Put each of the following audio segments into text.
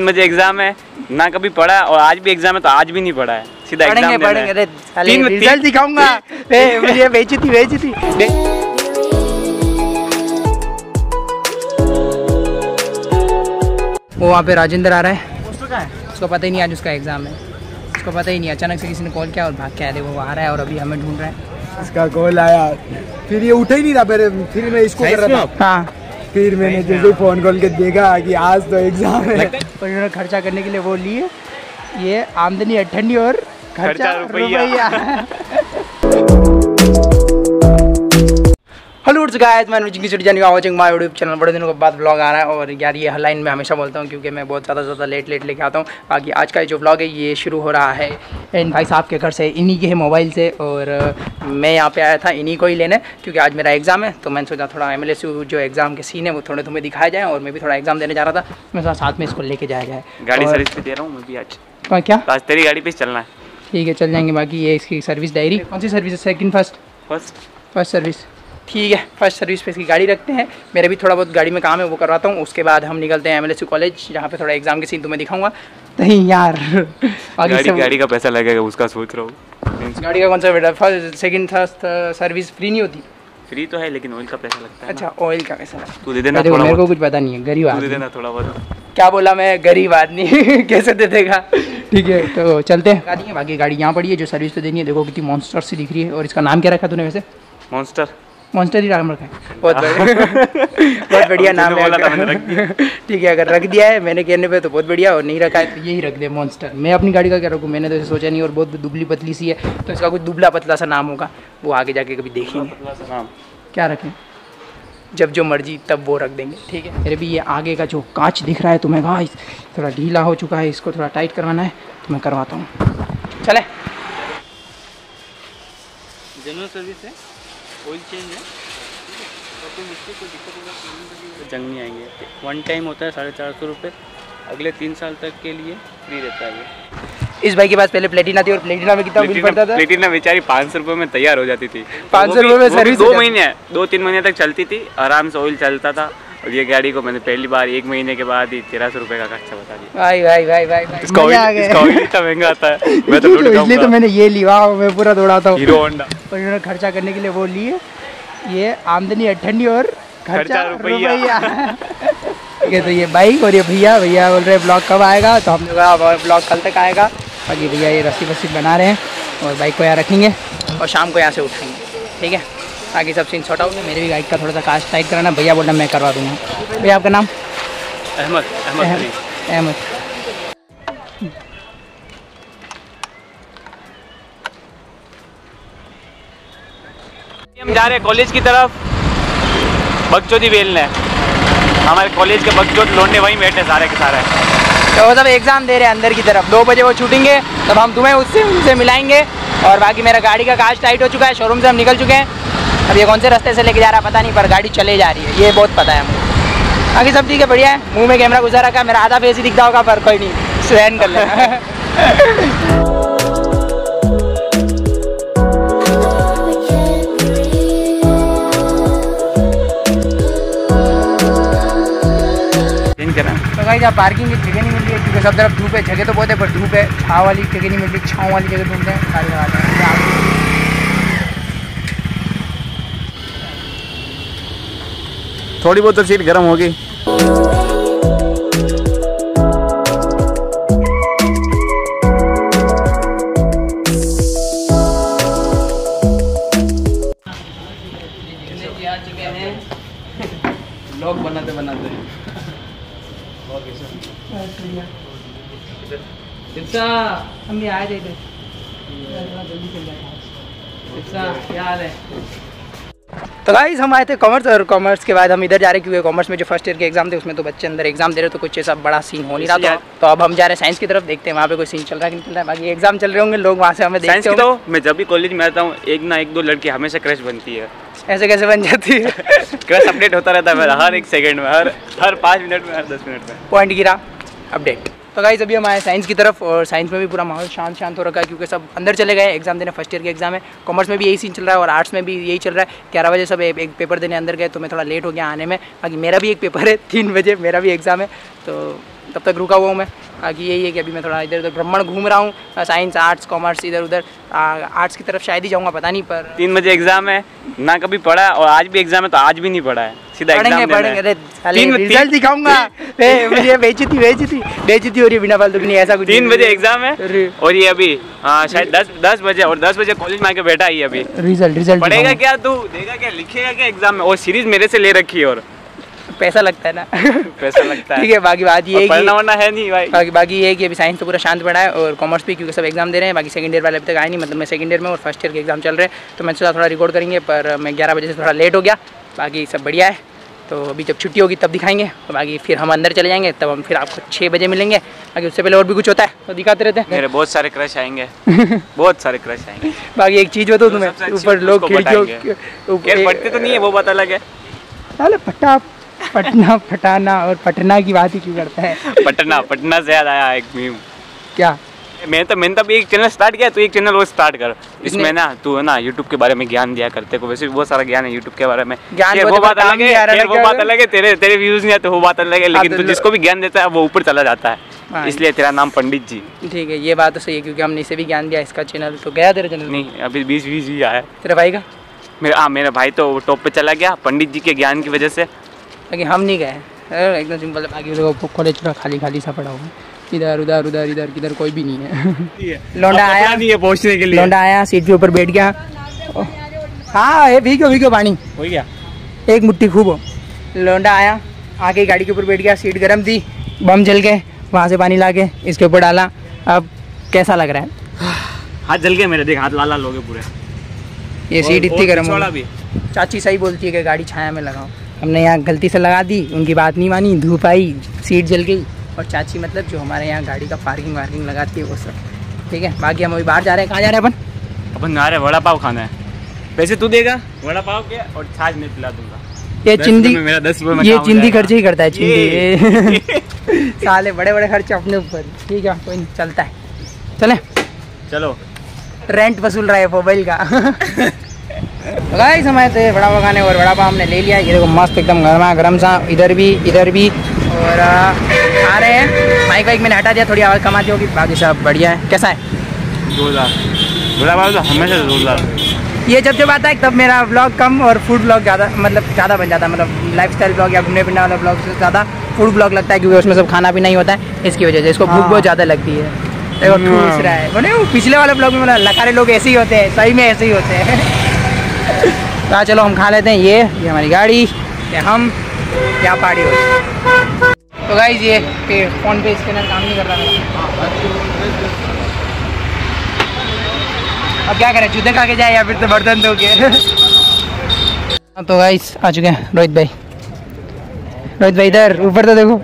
बजे एग्जाम है, ना कभी पढ़ा है और आज भी एग्जाम है तो आज भी नहीं पढ़ा है, सीधा एग्जाम देना है। रिजल्ट दिखाऊंगा मुझे बेइज्जती। वो वहाँ पे राजेंद्र आ रहा है, उसको पता ही नहीं आज उसका एग्जाम है, उसको पता ही नहीं, अचानक से किसी ने कॉल किया और भाग के आया। वो आ रहा है और अभी हमें ढूंढ रहा है। इसका कॉल आया, फिर ये उठा ही नहीं था, फिर मैं इसको कर रहा था। हाँ, फिर मैंने जैसे फोन कॉल के देखा कि आज तो एग्जाम है। और इन्होंने खर्चा करने के लिए वो लिए, ये आमदनी अठन्नी और खर्चा रुपया। हेलो गाइस, मैं वाचिंग माय यूट्यूब चैनल। बड़े दिनों के बाद ब्लॉग आ रहा है और यार ये लाइन में हमेशा बोलता हूँ क्योंकि मैं बहुत ज़्यादा लेट लेके आता हूँ। बाकी आज का जो ब्लॉग है ये शुरू हो रहा है इन भाई साहब के घर से, इन्हीं के मोबाइल से। और मैं यहाँ पे आया था इन्हीं को ही लेने क्योंकि आज मेरा एग्जाम है, तो मैंने सोचा थोड़ा MLSU जो एग्जाम के सीन है वो थोड़े तुम्हें दिखाया जाए और मैं भी थोड़ा एग्जाम देने जा रहा था, मैं साथ में इसको लेके जाया जाए। गाड़ी सर्विस पे दे रहा हूँ मैं भी आज। क्या आज तेरी गाड़ी पे चलना है? ठीक है, चल जाएंगे। बाकी ये इसकी सर्विस डायरी, कौन सी सर्विस है? Second first service. ठीक है, फर्स्ट सर्विस पे इसकी गाड़ी रखते हैं। मेरे भी थोड़ा बहुत गाड़ी में काम है वो करवाता हूँ, उसके बाद हम निकलते हैं MLSU कॉलेज, जहाँ पे थोड़ा एग्जाम के सीन तुम्हें दिखाऊंगा। नहीं यार गाड़ी का पैसा लगेगा उसका सोच रहा हूँ। गाड़ी का कौन सा बेटा? First second third service free नहीं होती? फ्री तो है लेकिन ऑयल का पैसा लगता है। अच्छा, ऑयल का पैसा लगता है। तू दे देना थोड़ा, मेरे को कुछ पता नहीं है, गरीब आदमी। दे देना थोड़ा बहुत। क्या बोला मैं? गरीब आदमी कैसे दे देगा? ठीक है, तो चलते हैं। बाकी गाड़ी यहाँ पड़ी है जो सर्विस तो देनी है। देखो कितनी मॉन्स्टर सी दिख रही है। और इसका नाम क्या रखा तूने वैसे? मॉन्स्टर ही नाम रखा है। बहुत बढ़िया नाम है। ठीक है, अगर रख दिया है मैंने कहने पे तो बहुत बढ़िया, और नहीं रखा है तो यही रख दे मॉन्स्टर। मैं अपनी गाड़ी का क्या रखूँ, मैंने तो ऐसे सोचा नहीं। और बहुत दुबली पतली सी है तो इसका कुछ दुबला पतला सा नाम होगा, वो आगे जाके कभी देखेंगे। क्या रखें? जब जो मर्जी तब वो रख देंगे। ठीक है, मेरे भी ये आगे का जो कांच दिख रहा है तुम्हें गाइस थोड़ा ढीला हो चुका है, इसको थोड़ा टाइट करवाना है तो मैं करवाता हूँ। चले, जनरल सर्विस है, ऑयल चेंज है, कोई मिस्टेक कोई दिक्कत होगा तो जंग नहीं आएंगे। वन टाइम होता है 450 रुपये, अगले 3 साल तक के लिए फ्री रहता है ये। इस भाई के पास पहले प्लेटिना थी और प्लेटिना में कितना बिल पड़ता था? प्लेटिना बेचारी 500 रुपये में तैयार हो जाती थी। 500 रुपये में सर्विस 2-3 महीने तक चलती थी, आराम से ऑयल चलता था। और ये गाड़ी को मैंने पहली बार 1 महीने के बाद ही 1300 रुपये का खर्चा बता दिया। भाई इसका ऑयल इतना महंगा आता है। मैं तो इसलिए तो मैंने ये लिया, मैं पूरा दौड़ाता हूँ। Hero Honda. और इन्होंने खर्चा करने के लिए वो लिए, ये आमदनी अठन्नी और खर्चा रुपया। ठीक है, तो ये बाइक और ये भैया बोल रहे ब्लॉग कब आएगा, तो हमने कहा ब्लॉग कल तक आएगा। बाकी भैया ये रस्सी बना रहे हैं और बाइक को यहाँ रखेंगे और शाम को यहाँ से उठाएंगे। ठीक है, बाकी सब सीन शॉर्ट आउट है। मेरे भी बाइक का थोड़ा सा कास्ट टाइट कराना, भैया बोलना मैं करवा दूँगा। भैया आपका नाम? अहमद। हम जा रहे हैं कॉलेज की तरफ, बगचोदी बेलने। हमारे कॉलेज के बगचोद लोंडे वहीं बैठे सारे के सारे। तो वो सब एग्जाम दे रहे हैं अंदर की तरफ। 2 बजे वो छूटेंगे, तब हम तुम्हें उनसे मिलाएंगे। और बाकी मेरा गाड़ी का कांच टाइट हो चुका है, शोरूम से हम निकल चुके हैं। अब ये कौन से रास्ते से लेके जा रहा है पता नहीं, पर गाड़ी चले जा रही है, ये बहुत पता है मुझे। बाकी सब ठीक है, बढ़िया है। मुँह में कैमरा घुसा रखा है, मेरा आधा फेस ही दिखता होगा, पर कोई नहीं, सहन कर लेना। तो भाई जहाँ पार्किंग की जगह नहीं मिल रही है क्योंकि सब तरफ धूप है। जगह तो बहुत है पर धूप है, छाँव वाली जगह नहीं मिल रही, छाँव वाली जगह ढूंढते हैं, गाड़ी लगाते हैं। थोड़ी बहुत तो सीट गर्म होगी। लोग बनाते हम भी आए थे, जल्दी चल जाए। क्या हाल है? तो गाइस हम आए थे कॉमर्स, और कॉमर्स के बाद हम इधर जा रहे हैं क्योंकि कॉमर्स में जो फर्स्ट ईयर के एग्जाम थे उसमें तो बच्चे अंदर एग्जाम दे रहे, तो कुछ ऐसा बड़ा सीन हो नहीं रहा था। तो अब हम जा रहे हैं साइंस की तरफ, देखते हैं वहाँ पे कोई सीन चल रहा है कि नहीं चल रहा है। बाकी एग्जाम चल रहे होंगे, लोग वहाँ से हमें देखते होंगे। तो मैं जब भी कॉलेज में आता हूँ एक ना एक दो लड़की हमेशा क्रश बनती है। ऐसे कैसे बन जाती है? क्रश अपडेट होता रहता है मेरा हर 1 सेकंड में, हर 5 मिनट में, हर 10 मिनट में पॉइंट गिरा अपडेट। तो गाइस अभी हम आए साइंस की तरफ, और साइंस में भी पूरा माहौल शांत हो रखा है क्योंकि सब अंदर चले गए एग्जाम देने। फर्स्ट ईयर के एग्जाम है, कॉमर्स में भी यही सीन चल रहा है और आर्ट्स में भी यही चल रहा है। 11 बजे सब एक पेपर देने अंदर गए, तो मैं थोड़ा लेट हो गया आने में। बाकी मेरा भी एक पेपर है 3 बजे, मेरा भी एग्ज़ाम है। तो तब तक रुका हुआ हूँ मैं। बाकी यही है कि अभी मैं थोड़ा इधर उधर भ्रमण घूम रहा हूँ, साइंस आर्ट्स कॉमर्स इधर उधर। आर्ट्स की तरफ शायद ही जाऊँगा, पता नहीं, पर 3 बजे एग्जाम है ना, कभी पढ़ा और आज भी एग्जाम है तो आज भी नहीं पढ़ा है, सीधा एग्जाम पढ़ेंगे। रिजल्ट दिखाऊंगा मुझे, बेइज्जती हो रही है बिना फालतू की, नहीं ऐसा कुछ। 3 बजे एग्जाम है और ये अभी शायद 10 बजे, और 10 बजे कॉलेज में आके बैठा ही अभी। रिजल्ट पढ़ेगा क्या तू, देगा क्या, लिखेगा क्या एग्जाम में? और सीरीज मेरे से ले रखी है और पैसा लगता है ना पैसा लगता है, ठीक है। बाकी बात ये है पढ़ना वरना है नहीं भाई। बाकी ये है कि अभी साइंस तो पूरा शांत पड़ा है और कॉमर्स भी, क्योंकि सब एग्जाम दे रहे हैं। बाकी सेकंड ईयर वाले अभी तक आए नहीं, मतलब मैं सेकंड ईयर में और फर्स्ट ईयर के एग्जाम चल रहे हैं, तो मैं सोचा थोड़ा रिकॉर्ड करेंगे, पर मैं 11 बजे से थोड़ा लेट हो गया। बाकी सब बढ़िया है, तो अभी जब छुट्टी होगी तब दिखाएंगे। तो बाकी फिर हम अंदर चले जाएंगे, तब हम फिर आपको 6 बजे मिलेंगे। बाकी उससे पहले और भी कुछ होता है तो दिखाते रहते हैं। मेरे बहुत सारे क्रश आएंगे बहुत सारे क्रश आएंगे। बाकी एक चीज़ बताऊँ तुम्हें, ऊपर लोग खिड़कियों पढ़ते तो नहीं है, वो पता लगे। पटना फटाना और पटना की बात ही क्यों करता है? पटना से याद आया एक मीम। क्या? मैंने तो एक चैनल स्टार्ट किया, तो एक चैनल वो स्टार्ट कर, इसमें ना तू है ना यूट्यूब के बारे में ज्ञान दिया करते को। वैसे भी बहुत सारा ज्ञान है यूट्यूब के बारे में, वो बात अलग है, तेरे व्यूज नहीं आते वो बात अलग है, लेकिन तू जिसको भी ज्ञान देता है वो ऊपर चला जाता है, इसलिए तेरा नाम पंडित जी। ठीक है, ये बात तो सही है, क्योंकि हमने इसे भी ज्ञान दिया। इसका चैनल तो गया, तेरा चैनल नहीं अभी 20 भी आया। तेरे भाई का? मेरा भाई तो टॉप पे चला गया पंडित जी के ज्ञान की वजह से, लेकिन हम नहीं गए, एकदम सिंपल। बाकी कॉलेज पूरा खाली सा पड़ा हुआ, इधर उधर किधर कोई भी नहीं है। लौंडा आया नहीं है पहुंचने के लिए, लौंडा आया सीट के ऊपर बैठ गया। हाँ ये भीगो पानी हो गया, एक मुट्ठी खूब। लौंडा आया, आके गाड़ी के ऊपर बैठ गया, सीट गर्म थी, बम जल गए, वहाँ से पानी ला के इसके ऊपर डाला। अब कैसा लग रहा है? हाथ जल गए मेरे, देख हाथ लाल हो गए पूरे। ये सीट इतनी गर्म हो गई। चाची सही बोलती है कि गाड़ी छाया में लगाओ, हमने यहाँ गलती से लगा दी, उनकी बात नहीं मानी, धूप आई, सीट जल गई। और चाची मतलब जो हमारे यहाँ गाड़ी का पार्किंग लगाती है वो सब, ठीक है। बाकी हम अभी बाहर जा रहे हैं। कहाँ जा रहे हैं अपन जा रहे हैं वड़ा पाव खाना है। पैसे तू देगा वड़ा पाव के, और छाछ मैं पिला दूंगा। ये चिंदी मेरा 10 रुपये में ये चिंदी खर्चे ही करता है, चिंदी साले बड़े खर्चे अपने ऊपर। ठीक है कोई नहीं, चलता है, चलो रेंट वसूल रहा है मोबाइल का गाइस समय थे वड़ा पाव खाने, और वड़ा पाव हमने ले लिया। ये देखो मस्त एकदम गर्मा गर्म सा, इधर भी और खा रहे हैं। माइक वाइक मैंने हटा दिया, थोड़ी आवाज़ कम आती होगी। बाकी सब बढ़िया है। कैसा है? जोरदार। वड़ा पाव तो हमेशा जोरदार। ये जब आता है तब मेरा व्लॉग कम और फूड व्लॉग ज़्यादा बन जाता है, मतलब लाइफस्टाइल व्लॉग या घूमने फिरने वाला व्लॉग से ज़्यादा फूड व्लॉग लगता है, क्योंकि उसमें सब खाना पीना ही होता है। इसकी वजह से इसको भूख बहुत ज़्यादा लगती है। देखो ठूस रहा है, बोले वो पिछले वाले ब्लॉग में मतलब लकारे लोग ऐसे ही होते हैं, सही में ऐसे ही होते हैं तो चलो हम खा लेते हैं। ये हमारी गाड़ी, ये हम क्या पार्टी हो। तो गाइस ये फ़ोन पे स्कैनर काम नहीं कर रहा मेरा। अब क्या करें, जूते खा के जाए या फिर तो बर्तन धो के तो गाइस आ चुके हैं रोहित भाई इधर ऊपर तो देखो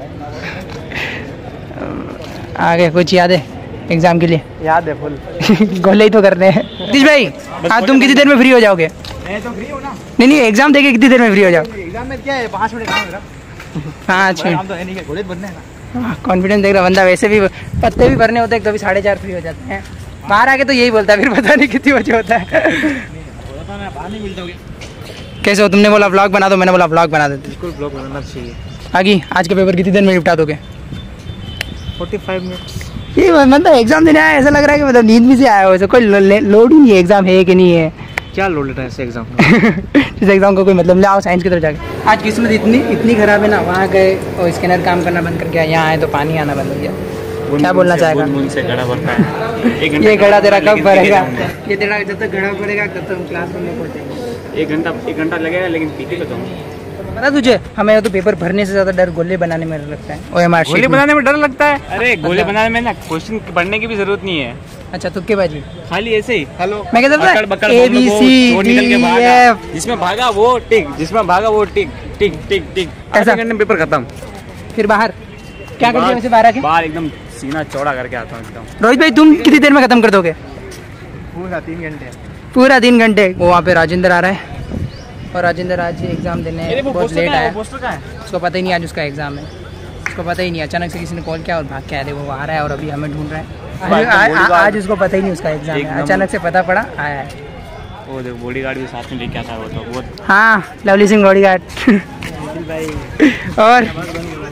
आगे कुछ याद है एग्जाम के लिए? याद है फुल गोले ही तो करने हैं। सतीश भाई हाँ तुम कितनी देर में फ्री हो जाओगे? मैं तो फ्री हूँ ना। नहीं एग्जाम देके कितनी देर में फ्री हो जाओ? एग्जाम में क्या है 5 मिनट काम मेरा। 5 मिनट तो है नहीं, गोले बनने हैं ना। कॉन्फिडेंस देख रहा बंदा, वैसे भी पत्ते भी भरने होते हैं, कभी 4:30 फ्री हो जाते हैं। बाहर आके तो यही बोलता है, फिर पता नहीं कितनी बजे होता है बाहर नहीं मिलता। कैसे हो? तुमने बोला व्लॉग बना दो, मैंने बोला व्लॉग बना देते। बिल्कुल ब्लॉग बनाना चाहिए। आगे आज का पेपर कितनी देर में निपटा दोगे? 45 मिनट्स। ये मतलब एग्जाम देने आया, ऐसा लग रहा है कि मतलब नींद में से आया हो, कोई लोड ही नहीं है, एग्जाम है कि नहीं है। क्या लोड लेता है ऐसे एग्जाम इस एग्जाम का कोई मतलब नहीं। आओ साइंस की तरफ जाके। आज किस्मत इतनी खराब है ना, वहाँ गए और स्कैनर काम करना बंद कर गया, यहाँ आए तो पानी आना बंद हो गया। क्या बोलना चाहेगा? ये घड़ा तेरा कब भरेगा? ये तेरा जब तक घड़ा भरेगा तब तक क्लासरूम में पहुँचेगा। 1 घंटा लगेगा, लेकिन पीके तो पता तुझे, हमें तो पेपर भरने से ज्यादा डर गोले बनाने में लगता है। OMR गोले बनाने में डर लगता है? अरे गोले बनाने में ना क्वेश्चन पढ़ने की भी जरूरत नहीं है। अच्छा तुक्केबाजी, खाली ऐसे ही। हेलो मैं कहता था ABCDEF, जिसमें भागा वो टिक, जिसमें भागा वो टिक टिक टिक टिक। ऐसा घंटे में पेपर खत्म। फिर बाहर क्या करते हैं? वैसे बाहर आके बाहर एकदम सीना चौड़ा करके आता हूँ एकदम। रोहित भाई तुम कितनी देर में खत्म कर दोगे? पूरा 3 घंटे। पूरा 3 घंटे। वो वहाँ पे राजेंद्र आ रहा है, और राजेंद्र आज एग्जाम देने बहुत लेट आया। उसको पता ही नहीं आज उसका एग्जाम है, उसको पता ही नहीं। अचानक से किसी ने कॉल किया और भाग के आया, वो आ रहा है और अभी हमें ढूंढ रहा है। आज उसको पता ही नहीं उसका एग्जाम है, अचानक से पता पड़ा आया है। वो देखो बॉडीगार्ड भी साथ में लेके आता है वो तो। हाँ लवली सिंह बॉडीगार्ड और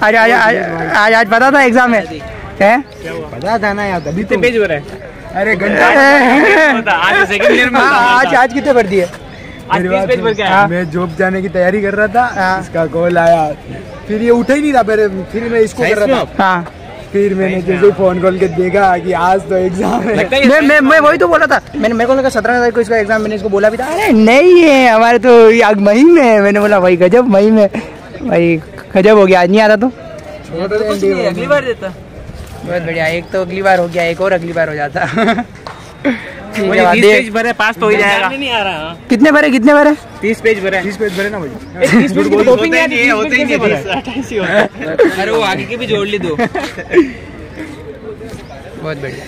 आज आज आज आज पता था एग्जाम में है? पता था ना यार, अभी तो पेज भरा है? अरे घंटा आज सेकंड ईयर में आज कितने भर दिए? आज 30 पेज भर के आया। मैं जॉब जाने की तैयारी कर रहा था, इसका कॉल आया, फिर ये उठा ही नहीं था, फिर मैं इसको कर रहा था। हाँ फिर मैंने जैसे फोन कॉल के देखा कि आज तो एग्जाम है। मैं वही तो बोला था, मेरे को लगा 17 तारीख को इसका एग्जाम, मैंने इसको बोला भी था, अरे नहीं है हमारे तो मई में है। मैंने बोला भाई गजब, मई में भाई गजब हो गया, आज नहीं आता तो अगली बार देता। बहुत बढ़िया, एक तो अगली बार हो गया, एक और अगली बार हो जाता। ठीक है, 30 पेज भरे, पास तो हो जाएगा। नहीं आ रहा। कितने भरे 30 पेज भरे। 30 पेज भरे ना भाई। 30 पेज की होते ही नहीं, होते ही नहीं। अरे वो आगे के भी जोड़ ली दो। बहुत बढ़िया।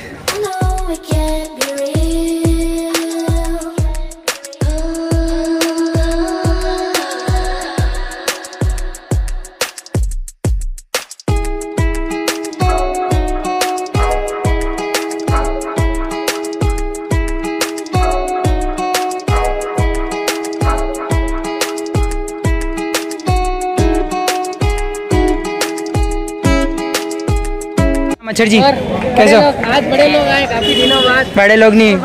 मच्छर जी कैसे हो? आज बड़े लोग आए काफी दिनों बाद। बड़े लोग नहीं,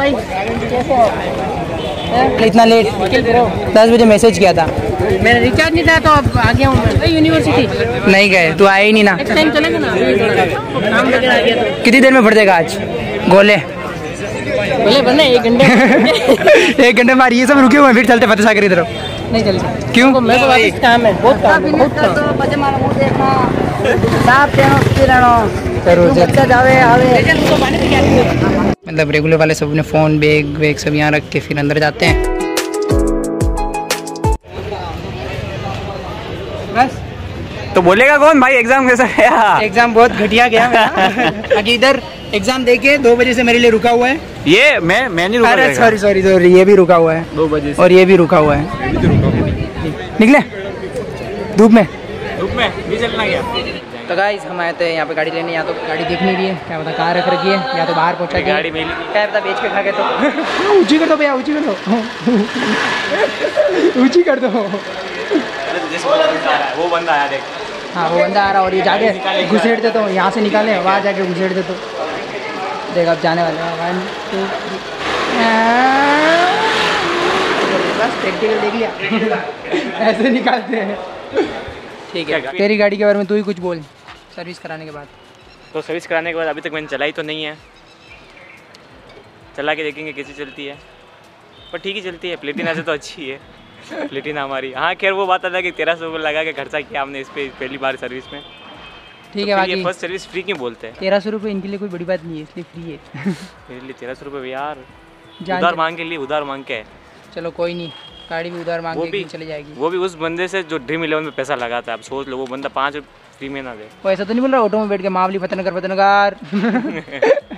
इतना लेट 10 बजे मैसेज किया था, मेरा रिचार्ज नहीं था तो अब आ गया हूँ मैं यूनिवर्सिटी। नहीं गए, तू आया ही नहीं ना। नेक्स्ट टाइम चलेंगे ना, काम वगैरह आ गया तो। कितनी देर में भर देगा आज गोले? बोले बने 1 घंटे। 1 घंटे में ये सब रुके हुए हैं, फिर चलते फतेह सागर इधर। नहीं चल सकते क्यों? मेरे को वापस काम है, बहुत काम है, बहुत काम। मतलब रेगुलर वाले सब अपने फोन बैग वैग सब यहाँ रख के फिर अंदर जाते हैं। बस तो बोलेगा कौन भाई एग्जाम कैसा गया? एग्जाम बहुत घटिया गया मेरा। आगे इधर एग्जाम देके 2 बजे से मेरे लिए रुका हुआ है। ये मैं नहीं रुका। अरे सॉरी ये भी रुका हुआ है 2 बजे से। और ये भी रुका हुआ है। निकले धूप में नहीं चलना क्या? तो गाइस हम आए थे यहाँ पे गाड़ी लेने, या तो गाड़ी दिख नहीं रही है, क्या पता कहाँ रख रखी है, या तो बाहर पहुँचा के गाड़ी मिली क्या पता बेच के खा के। तो ऊंची कर दो भैया, ऊंची कर दो, ऊंची कर दो। वो बंदा आया देख। हाँ वो बंदा आ रहा, और ये जाके घुसेड़ देता हूँ, यहाँ से निकाले वहाँ जाके घुसेड़ देता हूँ। देख अब जाने वाले 1 2 3 बस प्रैक्टिकल देख लिया। ऐसे निकालते हैं। ठीक है, तेरी गाड़ी के बारे में तू ही कुछ बोल, सर्विस कराने के बाद। तो सर्विस कराने के बाद अभी तक मैंने चलाई तो नहीं है, चला के देखेंगे कैसी चलती है, पर ठीक ही चलती है। प्लेटिना से तो अच्छी है प्लेटिना हमारी। हाँ खैर वो बात आता कि 1300 रुपये लगा के खर्चा किया हमने इस पर पहली बार सर्विस में। ठीक है, बाकी फर्स्ट सर्विस फ्री क्यों बोलते हैं? 1300 रुपये इनके लिए कोई बड़ी बात नहीं है, इसलिए फ्री है। मेरे लिए 1300 रुपये यार, उधार मांग के लिए, उधार मांग के। चलो कोई नहीं, गाड़ी भी उधार मांग के चली जाएगी। वो भी उस बंदे से जो ड्रीम 11 में पैसा लगाता है। अब सोच लो वो बंदा 5 फ्री में ना दे। वो ऐसा तो नहीं बोल रहा ऑटो में बैठ के मामली फतनगर